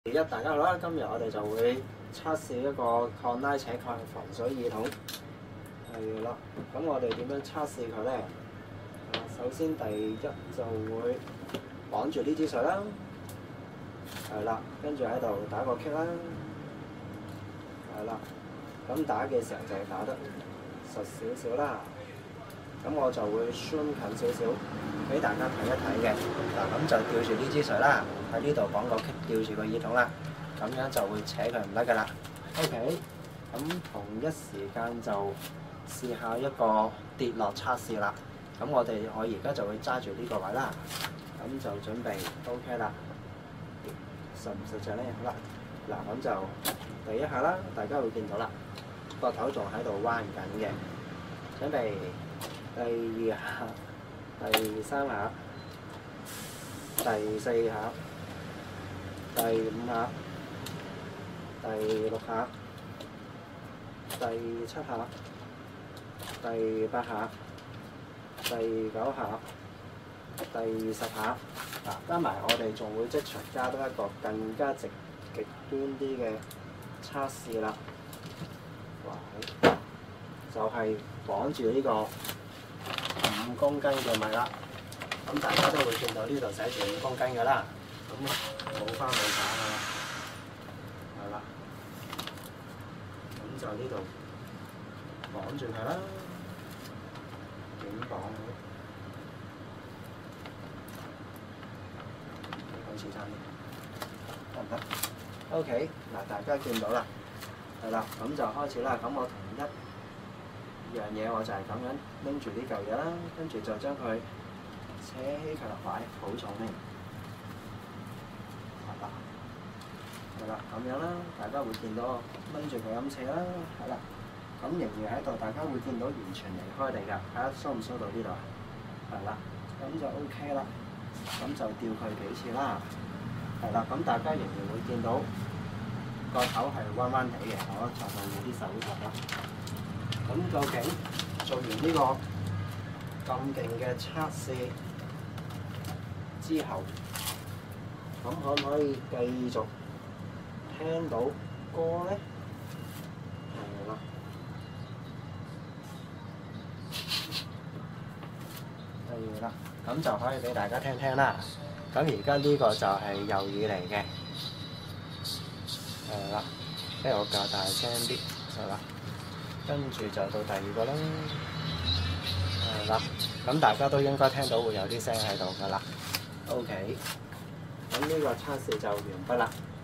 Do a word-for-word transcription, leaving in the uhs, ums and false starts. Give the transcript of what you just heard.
一大家好啦，今日我哋就會測試一個抗拉扯抗防水耳筒。係啦，咁我哋點樣測試佢咧？首先第一就會綁住呢支水啦，係啦，跟住喺度打個棘啦，係啦。咁打嘅時候就係打得實少少啦。咁我就會 zoom 近少少俾大家睇一睇嘅。嗱，咁就吊住呢支水啦，喺呢度綁個棘吊住個耳筒啦，咁樣就會扯佢唔得噶啦。OK， 咁同一時間就試下一個跌落測試啦。咁我哋我而家就會揸住呢個位啦，咁就準備 OK 啦。實唔實際咧？好啦，嗱咁就第一下啦，大家會見到啦，個頭仲喺度彎緊嘅。準備第二下、第三下、第四下、第五下、第六下、第七下、第八下、第九下、第十下。嗱，加埋我哋仲會即場加多一個更加極極端啲嘅測試啦。哇！就係綁住呢個五公斤嘅米啦。咁大家都會見到呢度寫住五公斤嘅啦。咁冇花冇假㗎啦，係啦。咁就呢度綁住佢啦，點綁咧？好似差啲，得唔得 ？OK， 嗱，大家見到啦，係啦，咁就開始啦。咁我同一樣嘢我就係咁樣拎住呢嚿嘢啦，跟住就將佢扯起佢擺，好重呢，係啦，係啦，咁樣啦，大家會見到拎住佢咁扯啦，係啦，咁仍然喺度，大家會見到完全離開地㗎，睇下收唔收到呢度啊？係啦，咁就 OK 啦，咁就吊佢幾次啦，係啦，咁大家仍然會見到個頭係彎彎地嘅，我就用啲手托啦。咁究竟做完呢個咁勁嘅測試之後，咁可唔可以繼續聽到歌咧？係啦，係啦，咁就可以俾大家聽聽啦。咁而家呢個就係右耳嚟嘅，係啦，即係我較大聲啲，係啦。跟住就到第二個啦，係啦，咁大家都應該聽到會有啲聲喺度㗎啦。OK，咁呢個測試就完畢啦。